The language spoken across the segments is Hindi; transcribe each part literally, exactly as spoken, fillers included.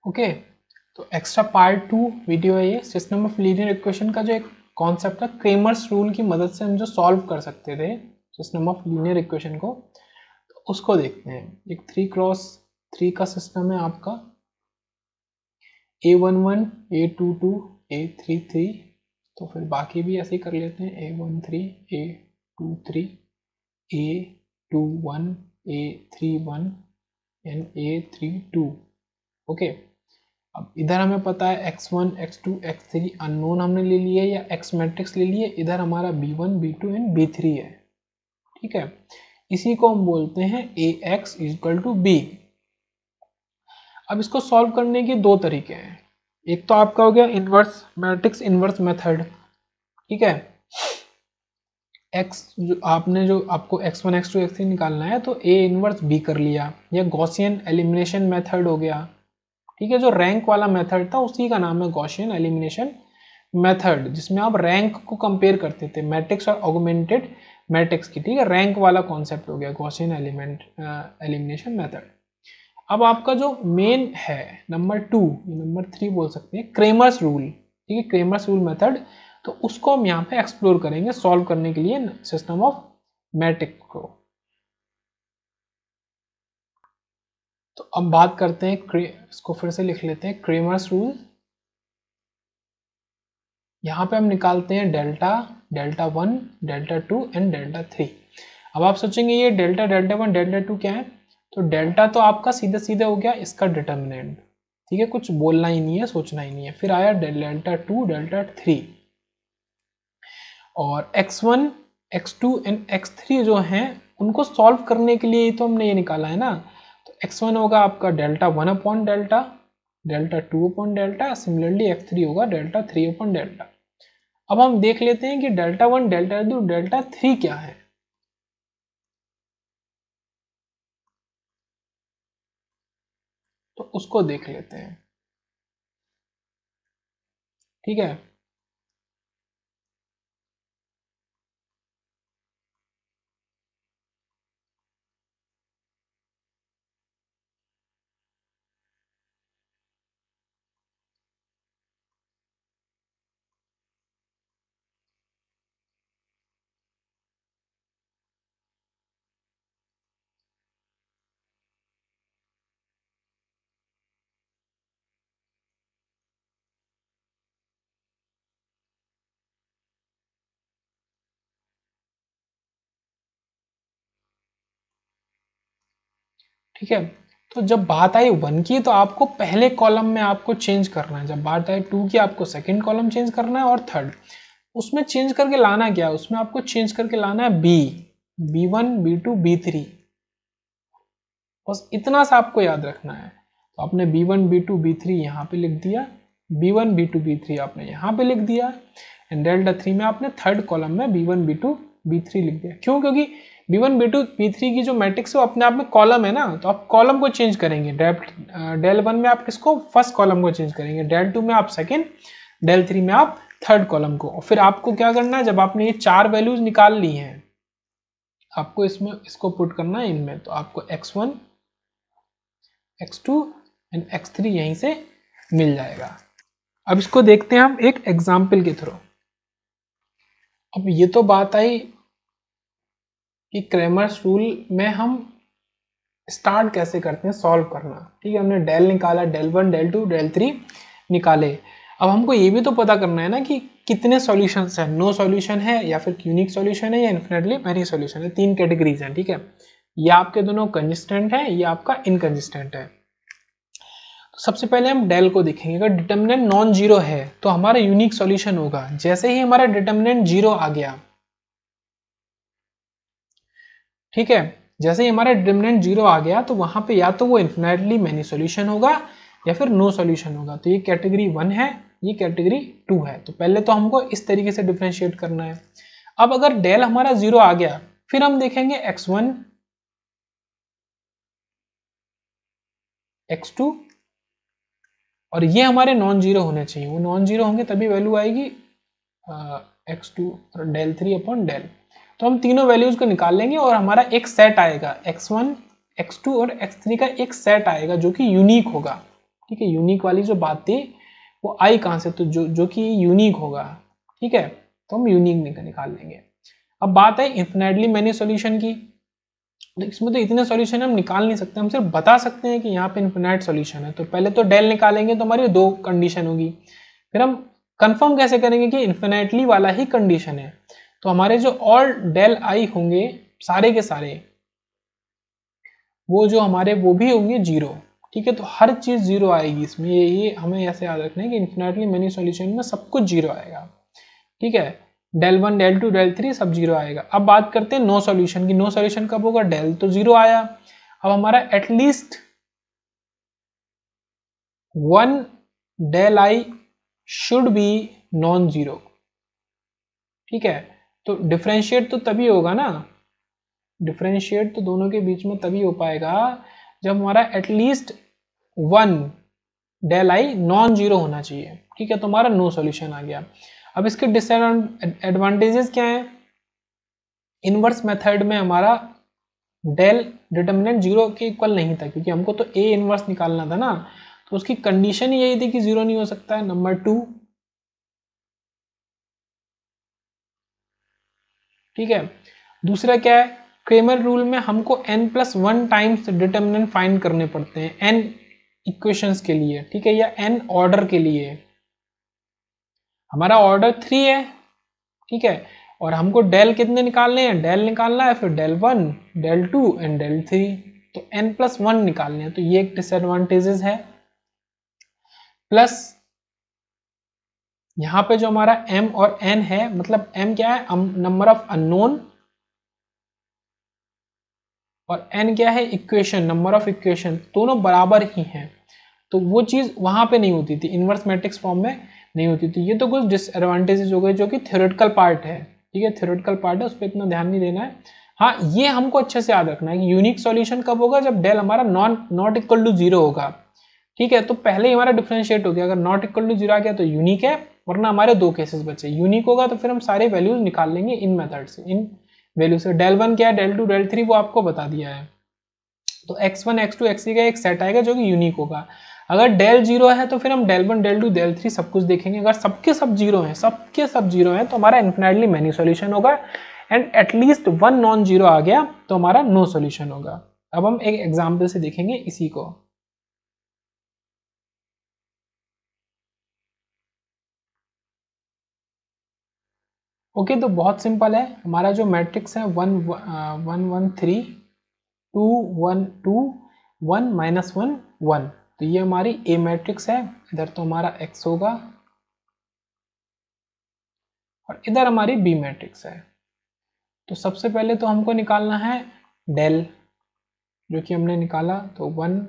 ओके, तो एक्स्ट्रा पार्ट टू वीडियो है ये, सिस्टम ऑफ लीनियर इक्वेशन का जो एक कॉन्सेप्ट था क्रेमर्स रूल की मदद से हम जो सॉल्व कर सकते थे सिस्टम ऑफ लीनियर इक्वेशन को, तो उसको देखते हैं। एक थ्री क्रॉस थ्री का सिस्टम है आपका, A one one A two two A three three, तो फिर बाकी भी ऐसे ही कर लेते हैं, A one three A two three A two one A three one and A three two. Okay, अब इधर हमें पता है X one X two X three unknown हमने ले लिए या एक्स मैट्रिक्स ले लिए, इधर हमारा B one B two and B three है। ठीक है, इसी को हम बोलते हैं A X equal to B. अब इसको सॉल्व करने के दो तरीके हैं, एक तो आपका हो गया इनवर्स मैट्रिक्स इनवर्स मेथड। ठीक है, x जो आपने जो आपको X one X two X three निकालना है तो a इनवर्स b कर लिया, या गॉसियन एलिमिनेशन मेथड हो गया। ठीक है, जो रैंक वाला मेथड था उसी का नाम है गॉसियन एलिमिनेशन मेथड, जिसमें आप रैंक को कंपेयर करते थे मैट्रिक्स और ऑगमेंटेड मैट्रिक्स की। ठीक है, रैंक वाला कॉन्सेप्ट हो गया गॉसियन एलिमेंट एलिमिनेशन मेथड। अब आपका जो मेन है नंबर टू, नंबर थ्री बोल सकते हैं, क्रेमर्स रूल। ठीक है, क्रेमर्स रूल मेथड, तो उसको हम यहाँ पे एक्सप्लोर करेंगे सॉल्व करने के लिए सिस्टम ऑफ मैट्रिक्स को। तो अब बात करते हैं, इसको फिर से लिख लेते हैं, क्रेमर्स रूल। यहाँ पे हम निकालते हैं delta, delta one, delta two and delta three. अब आप सोचेंगे ये delta, delta one, delta two क्या है? तो डेल्टा तो आपका सीधे सीधे हो गया इसका डिटर्मिनेंट। ठीक है, कुछ बोलना ही नहीं है, सोचना ही नहीं है। फिर आया डेल्टा टू, डेल्टा थ्री, और X one, X two and X three जो हैं उनको सॉल्व करने के लिए तो हमने ये निकाला है ना। तो एक्स वन होगा आपका delta one upon delta, delta two upon delta, similarly X three होगा डेल्टा थ्री अपॉन डेल्टा। अब हम देख लेते हैं कि delta one, delta two, delta three क्या है। तो उसको देख लेते हैं। ठीक है, ठीक है। तो जब बात आई वन की तो आपको पहले कॉलम में आपको चेंज करना है, जब बात आई टू की आपको सेकंड कॉलम चेंज करना है, और थर्ड उसमें चेंज करके लाना क्या है, उसमें आपको चेंज करके लाना है B, B one, B two, B three, बस इतना सा आपको याद रखना है। तो आपने B one, B two, B three यहाँ पे लिख दिया, B one, B two, B three आपने यहाँ पे लिख दिया, एंड डेल्टा थ्री में आपने थर्ड कॉलम में B one, B two, B three लिख दिया। क्यों? क्योंकि B one, B two, B three की जो मैट्रिक्स है वो अपने आप में कॉलम है ना, तो आप कॉलम को चेंज करेंगे। डेल वन में आप किसको? फर्स्ट कॉलम को चेंज करेंगे, डेल टू में आप सेकेंड, डेल थ्री में आप थर्ड कॉलम को। और फिर आपको क्या करना है, जब आपने ये चार वैल्यूज निकाल ली हैं आपको इसमें इसको पुट करना है इनमें। तो आपको X one, X two and X three यहीं से मिल जाएगा। अब इसको देखते हैं हम एक एग्जाम्पल के थ्रू। अब ये तो बात आई कि क्रेमर्स रूल में हम स्टार्ट कैसे करते हैं सॉल्व करना। ठीक है, हमने डेल निकाला, del one, del two, del three निकाले। अब हमको ये भी तो पता करना है ना कि कितने सॉल्यूशंस हैं, नो सॉल्यूशन है या फिर यूनिक सॉल्यूशन है या इन्फिनिटली मैनी सॉल्यूशन है। तीन कैटेगरीज हैं। ठीक है, ये आपके दोनों कंसिस्टेंट है, ये आपका इनकंसिस्टेंट है। तो सबसे पहले हम डेल को देखेंगे। अगर डिटर्मिनेंट नॉन जीरो है तो हमारा यूनिक सॉल्यूशन होगा। जैसे ही हमारा डिटर्मिनेंट जीरो आ गया, ठीक है, जैसे ही हमारा डिटर्मिनेंट जीरो आ गया तो वहां पे या तो वो इन्फिनिटली मैनी सॉल्यूशन होगा या फिर नो सॉल्यूशन होगा। तो ये कैटेगरी वन है, ये कैटेगरी टू है। तो पहले तो हमको इस तरीके से डिफरेंशिएट करना है। अब अगर डेल हमारा जीरो आ गया, फिर हम देखेंगे एक्स वन, एक्स टू, और ये हमारे नॉन जीरो होने चाहिए। वो नॉन जीरो होंगे तभी वैल्यू आएगी एक्स टू और डेल थ्री अपॉन डेल। तो हम तीनों वैल्यूज को निकाल लेंगे और हमारा एक सेट आएगा, एक्स वन, एक्स टू और एक्स थ्री का एक सेट आएगा जो कि यूनिक होगा। ठीक है, यूनिक वाली जो बात थी वो आई कहाँ से, तो जो जो कि यूनिक होगा, ठीक है, तो हम यूनिक निकाल लेंगे। अब बात है इन्फिनेटली मैनी सॉल्यूशन की, तो इसमें तो इतने सॉल्यूशन हम निकाल नहीं सकते, हम सिर्फ बता सकते हैं कि यहाँ पे इन्फिनाइट सॉल्यूशन है। तो पहले तो डेल निकालेंगे तो हमारी दो कंडीशन होगी, फिर हम कंफर्म कैसे करेंगे कि इन्फिनेटली वाला ही कंडीशन है। तो हमारे जो ऑल डेल आई होंगे सारे के सारे, वो जो हमारे वो भी होंगे जीरो, ठीक है, तो हर चीज जीरो आएगी इसमें, ये ये हमें ऐसे याद रखना है कि इन्फिनेटली मेनी सॉल्यूशन में सब कुछ जीरो आएगा, ठीक है, del one del two del three सब जीरो आएगा। अब बात करते हैं नो सॉल्यूशन की, नो सॉल्यूशन कब होगा, डेल तो जीरो आया, अब हमारा at least one del i should be non zero, ठीक है, तो डिफरेंशिएट तो तभी होगा ना, डिफरेंशिएट तो दोनों के बीच में तभी हो पाएगा जब हमारा at least one del i non zero होना चाहिए, ठीक है, तो हमारा नो सॉल्यूशन आ गया। अब इसके डिसएडवांटेजेस क्या है, इनवर्स मेथड में हमारा डेल डिटर्मिनेंट जीरो के इक्वल नहीं था, क्योंकि हमको तो ए इनवर्स निकालना था ना, तो उसकी कंडीशन ही यही थी कि जीरो नहीं हो सकता है। नंबर टू, ठीक है, दूसरा क्या है, क्रेमर रूल में हमको n plus one times determinant find करने पड़ते हैं n इक्वेशंस के लिए, ठीक है, या n ऑर्डर के लिए। हमारा ऑर्डर थ्री है, ठीक है, और हमको डेल कितने निकालने हैं, डेल निकालना है, फिर del one del two and del three, तो n प्लस वन निकालने हैं, तो ये एक डिसएडवांटेजेस है। प्लस यहां पे जो हमारा m और n है, मतलब m क्या है, नंबर ऑफ अननोन, और n क्या है, इक्वेशन, नंबर ऑफ इक्वेशन, दोनों बराबर ही हैं, तो वो चीज वहां पे नहीं होती थी, इनवर्स मैट्रिक्स फॉर्म में नहीं होती थी। ये तो कुछ डिसएडवांटेजेस हो गए जो कि थ्योरेटिकल पार्ट है, ठीक है, थ्योरेटिकल पार्ट है, उस पर इतना ध्यान नहीं देना है। हाँ, ये हमको अच्छे से याद रखना है कि यूनिक सॉल्यूशन कब होगा, जब डेल हमारा non not equal to zero होगा, ठीक है, तो पहले ही हमारा डिफरेंशिएट हो गया, अगर नॉट इक्वल टू जीरो आ गया तो यूनिक है, वरना हमारे दो केसेस बचे, यूनिक होगा तो फिर हम सारे वैल्यूज निकाल लेंगे इन मेथड से, इन वैल्यू से। डेल वन क्या है, डेल टू डेल थ्री वो आपको बता दिया है, तो x one X two X three का एक सेट आएगा जो कि यूनिक होगा। अगर डेल जीरो है तो फिर हम del one del two del three सब कुछ देखेंगे, अगर सबके सब जीरो हैं, सबके सब जीरो हैं तो हमारा इन्फिनिटली मैनी सॉल्यूशन होगा, and at least one non zero आ गया तो हमारा नो सॉल्यूशन होगा। अब हम एक एग्जाम्पल से देखेंगे इसी को। ओके okay, तो बहुत सिंपल है, हमारा जो मैट्रिक्स है one one one three two one two one minus one one, तो ये हमारी ए मैट्रिक्स है, इधर तो हमारा एक्स होगा और इधर हमारी बी मैट्रिक्स है। तो सबसे पहले तो हमको निकालना है डेल, जो कि हमने निकाला, तो वन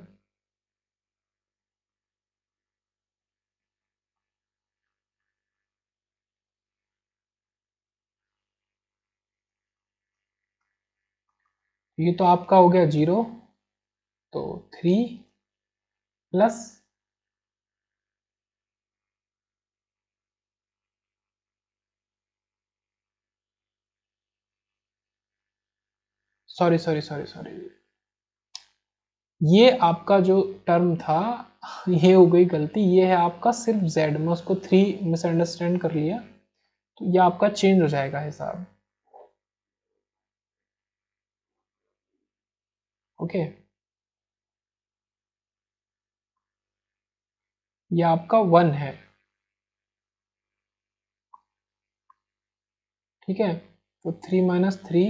ये तो आपका हो गया जीरो, तो three plus sorry sorry sorry sorry ये आपका जो टर्म था ये हो गई गलती, ये है आपका सिर्फ z, मैं उसको थ्री मिसअंडरस्टैंड कर लिया, तो ये आपका चेंज हो जाएगा हिसाब, ओके, ये आपका वन है, ठीक है, तो थ्री माइनस थ्री,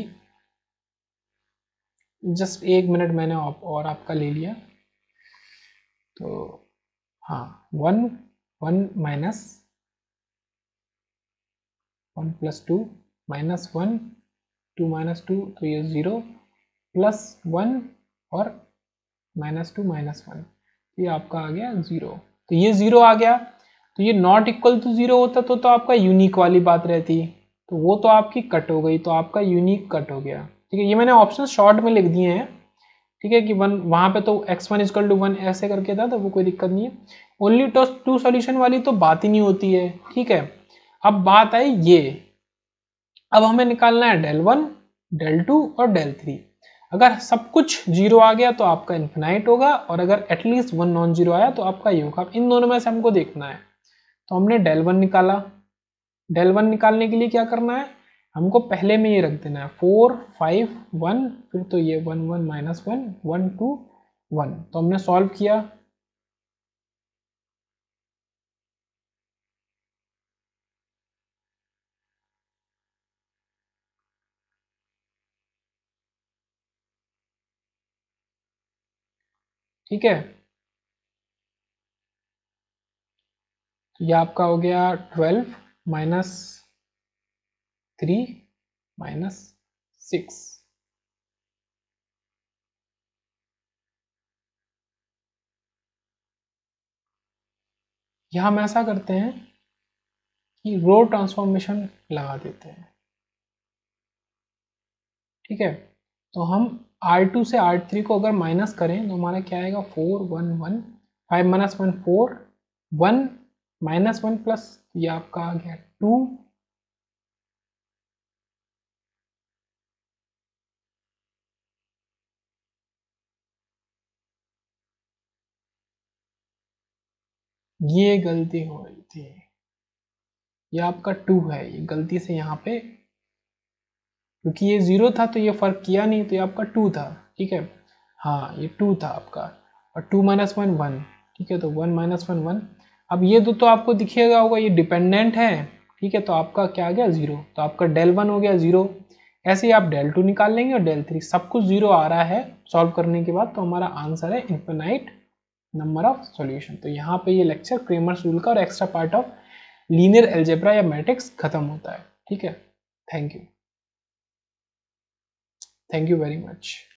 जस्ट एक मिनट मैंने और आपका ले लिया, तो हाँ, one one minus one plus two minus one two minus two, तो ये ज़ीरो प्लस वन और माइनस टू माइनस वन, ये आपका आ गया ज़ीरो, तो ये ज़ीरो आ गया, तो ये नॉट इक्वल टू ज़ीरो होता तो, तो आपका यूनिक वाली बात रहती, तो वो तो आपकी कट हो गई, तो आपका यूनिक कट हो गया, ठीक है, ये मैंने ऑप्शन शॉर्ट में लिख दिए हैं, ठीक है, कि वन वहाँ पे तो x one is equal two one ऐसे करके था, तो वो कोई दिक्कत नहीं है, ओनली टू सॉल्यूशन वाली तो बात ही नहीं होती है, ठीक है। अब बात आई ये, अब हमें निकालना है डेल वन डेल टू और डेल थ्री। अगर सब कुछ जीरो आ गया तो आपका इन्फिनाइट होगा, और अगर एटलीस्ट वन नॉन जीरो आया तो आपका ये होगा। इन दोनों में से हमको देखना है। तो हमने डेल वन निकाला। डेल वन निकालने के लिए क्या करना है, हमको पहले में ये रख देना है फोर फाइव वन, फिर तो ये one one minus one one two one. तो हमने सॉल्व किया। ठीक है, तो ये आपका हो गया twelve minus three minus six. यहां हम ऐसा करते हैं कि रो ट्रांसफॉर्मेशन लगा देते हैं। ठीक है, तो हम आर टू से आर थ्री को अगर माइनस करें तो हमारा क्या आएगा, four one one, five minus one four, one minus one plus ये आपका आ गया टू, ये गलती हो रही थी, ये आपका टू है, ये गलती से यहाँ पे, क्योंकि ये जीरो था तो ये फर्क किया नहीं, तो ये आपका टू था। ठीक है, हाँ ये टू था आपका, और टू माइनस वन वन। ठीक है, तो वन माइनस वन वन। अब ये दो तो आपको दिखेगा होगा ये डिपेंडेंट है। ठीक है, तो आपका क्या आ गया, जीरो, तो आपका डेल वन हो गया जीरो। ऐसे ही आप डेल टू निकाल लेंगे, और डेल थ्री, सब कुछ जीरो आ रहा है सॉल्व करने के बाद, तो हमारा आंसर है इन्फिनाइट नंबर ऑफ सॉल्यूशन। तो यहाँ पे ये लेक्चर क्रेमर्स रूल का और extra part of linear algebra या मैट्रिक्स खत्म होता है। ठीक है, thank you, thank you very much.